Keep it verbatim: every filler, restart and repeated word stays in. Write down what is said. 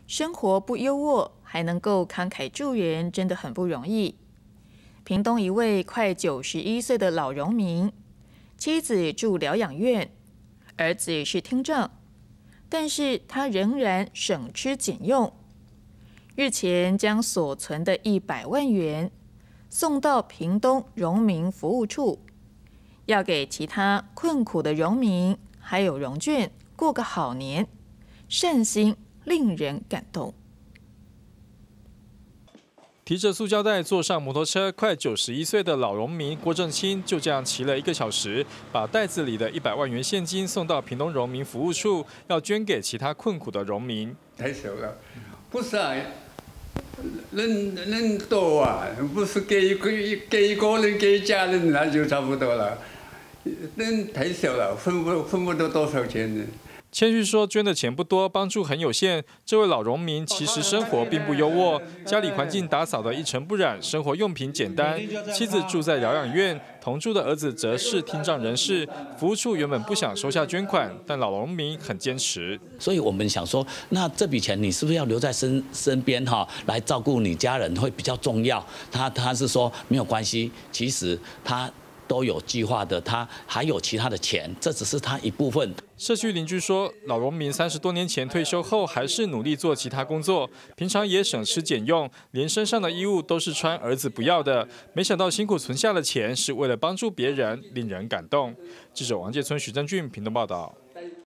生活不优渥，还能够慷慨助人，真的很不容易。屏东一位快九十一岁的老农民，妻子住疗养院，儿子是听障，但是他仍然省吃俭用。日前将所存的一百万元送到屏东荣民服务处，要给其他困苦的农民还有农眷过个好年，善心令人感动。 提着塑胶袋坐上摩托车，快九十一岁的老农民郭正清就这样骑了一个小时，把袋子里的一百万元现金送到屏东农民服务处，要捐给其他困苦的农民。 太少了，不是啊，人人多啊，不是给一个给一个人给一家人那就差不多了，人太少了，分不分不到多少钱呢？ 谦虚说，捐的钱不多，帮助很有限。这位老农民其实生活并不优渥，家里环境打扫得一尘不染，生活用品简单。妻子住在疗养院，同住的儿子则是听障人士。服务处原本不想收下捐款，但老农民很坚持。 所以我们想说，那这笔钱你是不是要留在身身边哈，来照顾你家人会比较重要？他他是说没有关系，其实他都有计划的，他还有其他的钱，这只是他一部分。 社区邻居说，老农民三十多年前退休后，还是努力做其他工作，平常也省吃俭用，连身上的衣物都是穿儿子不要的。没想到辛苦存下的钱是为了帮助别人，令人感动。记者王介村、许正俊屏东报道。